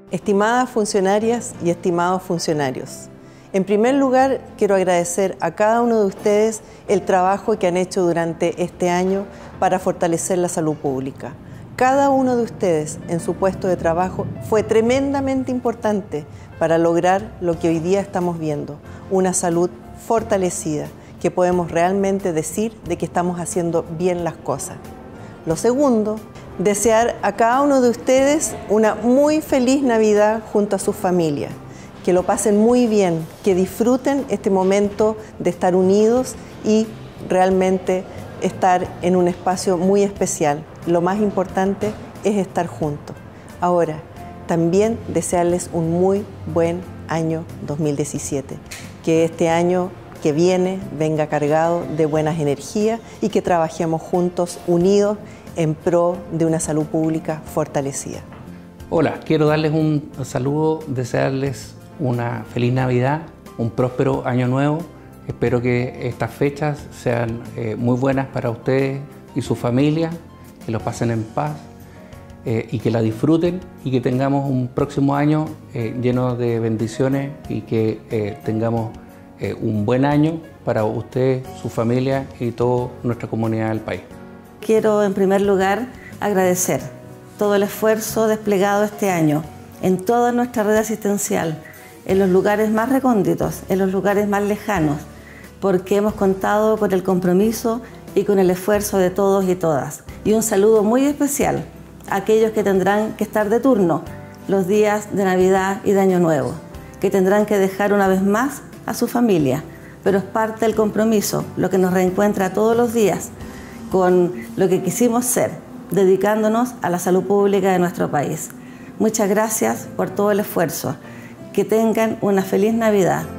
Estimadas funcionarias y estimados funcionarios, en primer lugar quiero agradecer a cada uno de ustedes el trabajo que han hecho durante este año para fortalecer la salud pública. Cada uno de ustedes en su puesto de trabajo fue tremendamente importante para lograr lo que hoy día estamos viendo, una salud fortalecida, que podemos realmente decir de que estamos haciendo bien las cosas. Lo segundo, desear a cada uno de ustedes una muy feliz Navidad junto a sus familias, que lo pasen muy bien, que disfruten este momento de estar unidos y realmente estar en un espacio muy especial. Lo más importante es estar juntos. Ahora, también desearles un muy buen año 2017, que este año que viene venga cargado de buenas energías y que trabajemos juntos, unidos, en pro de una salud pública fortalecida. Hola, quiero darles un saludo, desearles una feliz Navidad, un próspero año nuevo. Espero que estas fechas sean muy buenas para ustedes y su familia, que lo pasen en paz y que la disfruten y que tengamos un próximo año lleno de bendiciones y que tengamos un buen año para ustedes, su familia y toda nuestra comunidad del país. Quiero en primer lugar agradecer todo el esfuerzo desplegado este año en toda nuestra red asistencial, en los lugares más recónditos, en los lugares más lejanos, porque hemos contado con el compromiso y con el esfuerzo de todos y todas. Y un saludo muy especial a aquellos que tendrán que estar de turno los días de Navidad y de Año Nuevo, que tendrán que dejar una vez más a su familia, pero es parte del compromiso, lo que nos reencuentra todos los días con lo que quisimos ser, dedicándonos a la salud pública de nuestro país. Muchas gracias por todo el esfuerzo. Que tengan una feliz Navidad.